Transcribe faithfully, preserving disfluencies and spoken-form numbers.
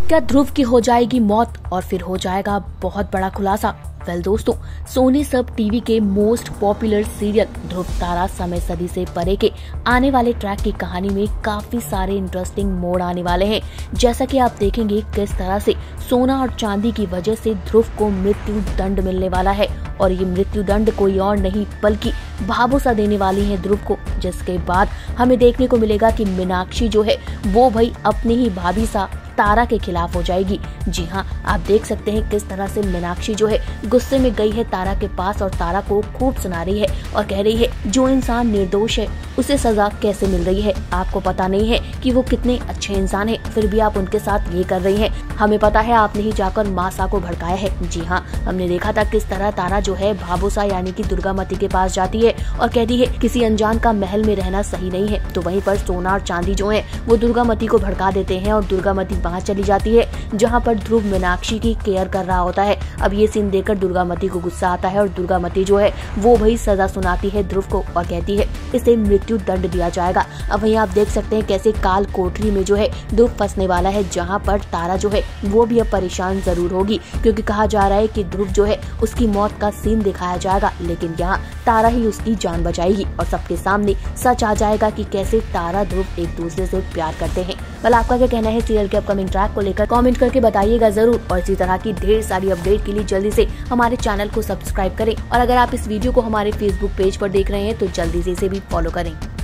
क्या ध्रुव की हो जाएगी मौत और फिर हो जाएगा बहुत बड़ा खुलासा? वेल दोस्तों, सोनी सब टीवी के most popular serial Dhruv Tara समय सदी से परे के आने वाले ट्रैक की कहानी में काफी सारे इंटरेस्टिंग मोड़ आने वाले हैं। जैसा कि आप देखेंगे किस तरह से सोना और चांदी की वजह से ध्रुव को मृत्यु दंड मिलने वाला है, और ये मृत्यु दंड कोई और नहीं बल्कि भावुसा देने वाली है ध्रुव को, जिसके बाद हमें देखने को मिलेगा कि मीनाक्षी जो है वो भाई अपनी ही भाभी सा तारा के खिलाफ हो जाएगी। जी हाँ, आप देख सकते हैं किस तरह से मीनाक्षी जो है गुस्से में गई है तारा के पास और तारा को खूब सुना रही है और कह रही है जो इंसान निर्दोष है उसे सजा कैसे मिल रही है, आपको पता नहीं है कि वो कितने अच्छे इंसान है, फिर भी आप उनके साथ ये कर रही हैं। हमें पता है आपने ही जाकर मासा को भड़काया है। जी हाँ, हमने देखा था किस तरह तारा जो है भावुसा यानी कि दुर्गामती के पास जाती है और कहती है किसी अनजान का महल में रहना सही नहीं है। तो वहीं पर सोना और चांदी जो है वो दुर्गामती को भड़का देते हैं और दुर्गामती वहाँ चली जाती है जहाँ पर ध्रुव मीनाक्षी की केयर कर रहा होता है। अब ये सीन देखकर दुर्गामती को गुस्सा आता है और दुर्गामती जो है वो वही सजा सुनाती है ध्रुव को और कहती है इसे मृत्यु दंड दिया जाएगा। अब वहीं आप देख सकते हैं कैसे काल कोठरी में जो है ध्रुव फंसने वाला है, जहाँ पर तारा जो है वो भी अब परेशान जरूर होगी, क्योंकि कहा जा रहा है कि ध्रुव जो है उसकी मौत का सीन दिखाया जाएगा, लेकिन यहाँ तारा ही उसकी जान बचाएगी और सबके सामने सच आ जाएगा कि कैसे तारा ध्रुव एक दूसरे से प्यार करते हैं। कल आपका क्या कहना है सीरियल के अपकमिंग ट्रैक को लेकर कमेंट करके बताइएगा जरूर, और इसी तरह की ढेर सारी अपडेट के लिए जल्दी से हमारे चैनल को सब्सक्राइब करें, और अगर आप इस वीडियो को हमारे फेसबुक पेज पर देख रहे हैं तो जल्दी से इसे भी फॉलो करें।